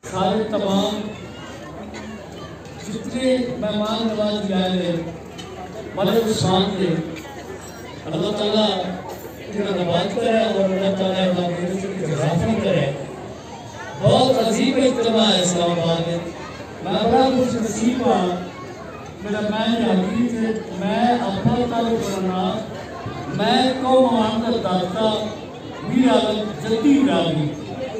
سارے تمام جتنے مہمان نوازی آئے ملک عثمان کے اللہ تعالیٰ انہیں نواز کرے اور اللہ تعالیٰ انہیں حافظ کرے. بہت عظیم اجتماع ہے اسلام آباد میں. میں بڑا خوش نصیب ہوں. میرا میں حقیقت ہے میں اپنا تعلق کرنا میں قوم عوام کا داتا میر عالم جدی راوی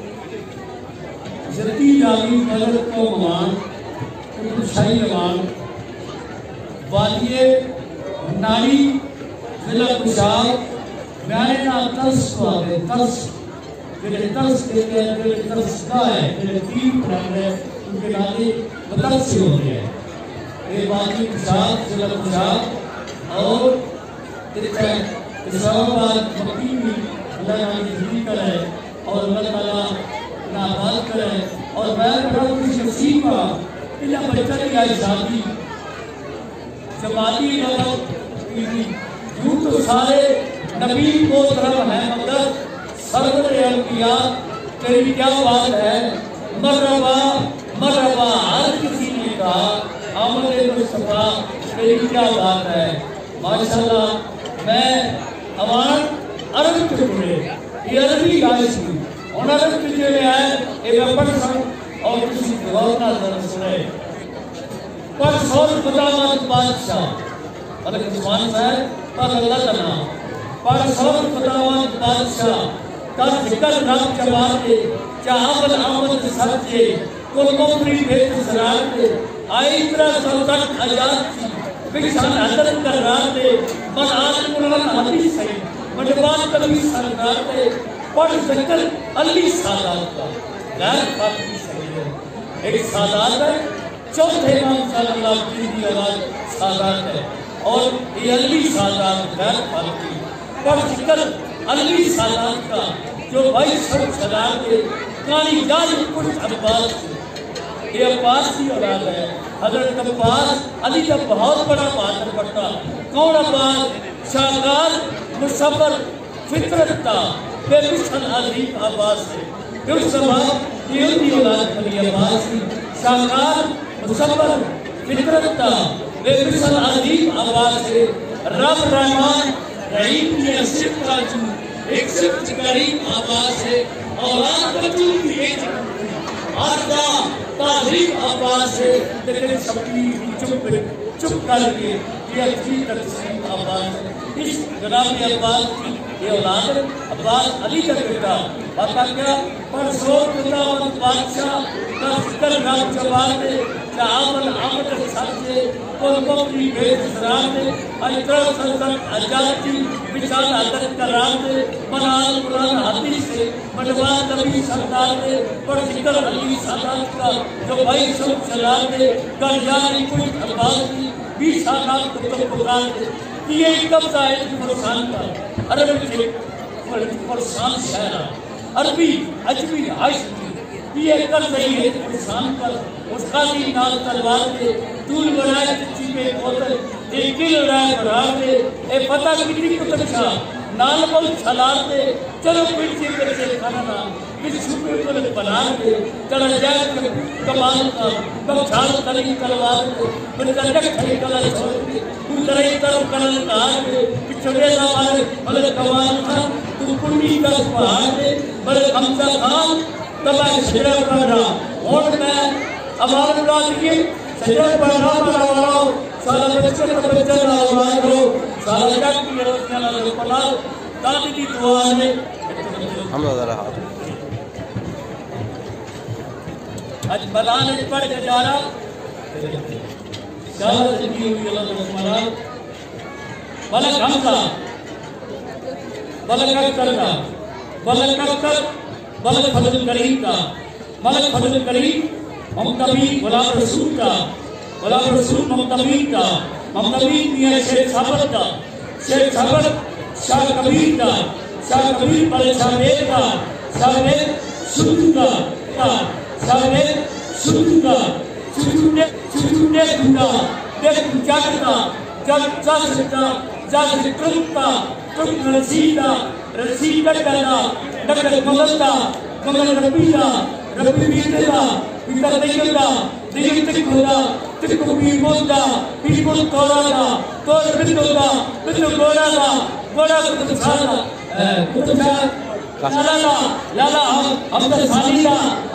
مگر قوم عوام شاہی عوام والیے ناری ضلع پشاور میانے کا ترس کو آگے ترس میرے ترس دیتے ہیں میرے ترس کا ہے میرے تین پرانگ ہے ان کے نالی مدد سے ہو گیا ہے. یہ والی پشاور ضلع پشاور اور اسلام آباد مکی بھی اللہ نامی زندگی کرے اور اللہ تعالیٰ ناباد کرے. اور میں بڑا خوش نصیب کا اللہ بچہ کی آئی شادی جماعتی نظر یوں تو سارے نبی کو طرف ہیں مگر سرور انبیاء تیری کیا بات ہے مرحبا مرحبا ہر کسی نے کہا آمد مصطفیٰ تیری کیا بات ہے. ماشاءاللہ میں عوام عرب کے پڑے یہ عربی آئی تھی اور عرب کے لیے آئے ایک اپن سن اور کسی غورنا ذرا سنے پر سور خداوند بادشاہ ملک عثمان صاحب پر اللہ تعالیٰ پر سور خداوند بادشاہ کا ذکر رب چباتے چاہبل آمد سرچے کل ممری بیت سراتے آئی طرح سلطنت آجات تھی بکشان حضرت کر راتے من آل قرآن حدیث ہے مجبان کبھی سرکاتے پر ذکر علی سادات کا غیر فاطمی سرکر ایک سادات ہے چوتھے امام صلی اللہ علیہ آواز سادات ہے اور یہ علی سادات غیر فاطمی پر ذکر علی سادات کا جو بھائی سب چلا کے کانی جان کچھ عباس یہ عباس کی اولاد ہے. حضرت عباس علی کا بہت بڑا بہادر پڑتا کون عباس شاہکار مصبر فطرت تا بے مثل عظیم عباس ہے. اس سبب یہ ہوتی اولاد علی عباس کی شاہکار مصبر فطرت تا بے مثل عظیم عباس ہے. رب رحمان رحیم کی صرف کا جو ایک صرف کریم عباس ہے اولاد بچوں کی ایک آردا تعظیم عباس ہے لیکن سبھی چپ کر کے یہ اچھی تقسیم عباس ہے. اس جناب عباس کی یہ اولاد ہے عباس علی کا بیٹا بتا کیا پر سور خداوند بادشاہ کا ذکر رب چباتے چاہبل آمد سرچے کل ممری بیت سراتے اجتر سلطنت آجاتی بچان حضرت کا راتے منال قرآن حدیث سے مجبان نبی سرداتے پر ذکر علی سادات کا جو بھائی سب چلاتے گر یاری کچھ عباس کی 20 سالات کتب پکاتے. یہ قبضہ ہے فرسان کا عربی سے فرسان شہرہ عربی عجبی عشقی یہ قبض رہی ہے فرسان پر اس خالی نال تلوار دے دول بنائے چچی میں کوتل ایک دل رائے برار دے اے پتہ کتنی کتب شاہ نال بل چھلار دے چلو پھر چی کر سے کھانا کس چھپے پر بنار دے چڑھ جائے کمال کا کم چھال کلی تلوار دے پھر کنڈک کھڑی کلا چھوڑ دے تو ترہی طرف کنل کہا دے پچھڑے زمانے ملک کمال خان تو کنی کا پہاڑ دے ملک حمزہ خان تباہ شجرہ پڑھ رہا اور میں عوام اللہ دیئے شجرہ پڑھ رہا پر آوراؤ سالہ بچے کا بچہ نہ آواز کرو سالہ جب کی روزنیا نہ پڑھاؤ دادی کی دعا ہے حمزہ ذرا ہاتھ آج بلان پڑھ کے جا رہا شاہ زندگی ہوئی اللہ رسمانہ ملک حمزہ ملک اکتر کا ملک اکتر ملک فضل کریم کا ملک فضل کریم ممتبی غلام رسول کا غلام رسول ممتبی کا ممتبی میاں شیخ صابر کا شیخ صابر شاہ کبیر کا شاہ کبیر بڑے شاہ بیر کا شاہ بیر شدو کا شاہ بیر شدو کا شدو نے دھوڑا دیکھ جاگتا جگ جاستا جاگ ٹرکتا ٹرک رسیدہ رسیدہ کرنا نکل مغلتا مغل ربیدہ ربی بیدہ kita tinggalda diri tikunda tikku pimunda pipun torada tor bidunda bidu gorada goda kutsana kutsana lala hum salida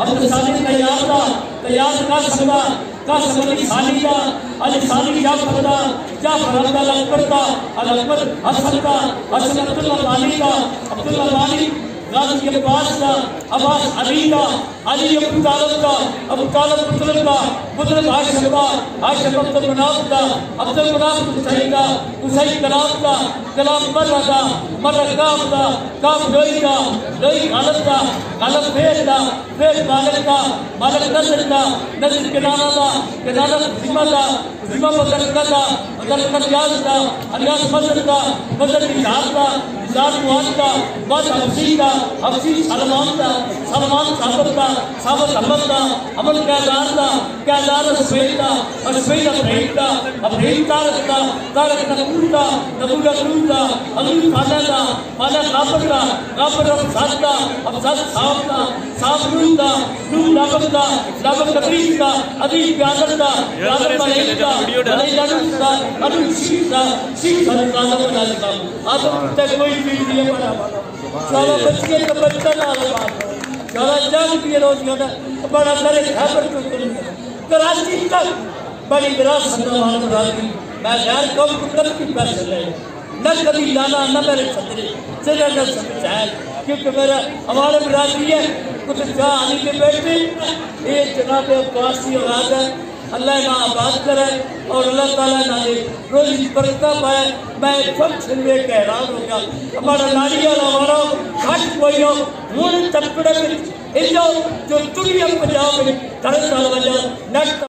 tayar ka sabani salida ali salida ja farada lakkarta al akbar hasanka hasanatullah malika abdullah malik غازی عباس کا عباس علی کا علی ابو طالب کا ابو طالب مطلب کا مطلب ہاشم کا ہاشم عبد المناف کا عبد المناف حسین کا حسین کلام کا کلام مرہ کا مرہ کام کا کام لوئی کا لوئی غالب کا غالب فیل کا فیل مالک کا مالک نظر کا نظر کنانہ کا کنانہ ذمہ کا ذمہ مدرکہ کا مدرکہ ریاض کا ریاض مدر کا مدر نظام کا نظام مواد کا مواد حفظی کا حفظی سلمان کا سلمان صاحب کا صاحب احمد کا عمل قیدار سفید کا سفید ابراہیم کا ابراہیم طارق کا طارق نبور کا نبور اکرور کا علی فانا کا فانا غابر کا غابر افزاد کا افزاد صاحب کا صاحب نور کا نور لابق کا لابق نبریز کا عدیب قیادر کا قیادر ملیک کا ملیک انوس کا انوس شیخ کا شیخ خلقانہ بنا لکھا آدم تک کوئی چیز نہیں بنا چالا بچے کا بچہ نہ آلہ چالا جانگ دیئے روزیوں نے بڑا کرے خیبر کو کرنے کراچی تک بڑی براس سنمان راضی میں غیر قوم کو کب کی پیسے لے نہ کبھی لانا نہ میرے صدرے صدر نہ سمجھ ہے کیونکہ میرا ہمارے برادری ہے کچھ جہاں آنی کے بیٹھے ایک جناب عباسی اولاد ہے اللہ نہ آباد کرے اور اللہ تعالیٰ نہ دے روزی برکتہ پائے میں سب چھلوے کے حیران ہو گیا ہمارا ناری والا ہمارا گھٹ کوئی ہو مون تپڑے میں جو دنیا پنجاب میں کرن والا وجہ نیٹ